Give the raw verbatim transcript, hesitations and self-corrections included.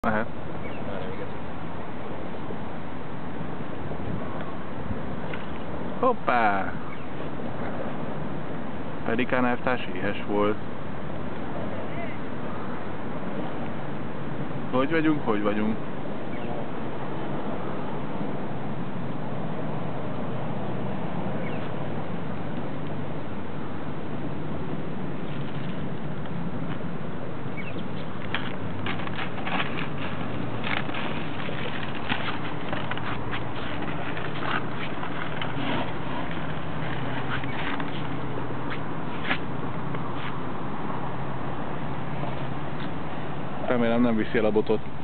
Mehet. Hoppá! Pelikán elvtárs éhes volt. Hogy vagyunk, hogy vagyunk? Remélem nem viszi el a botot.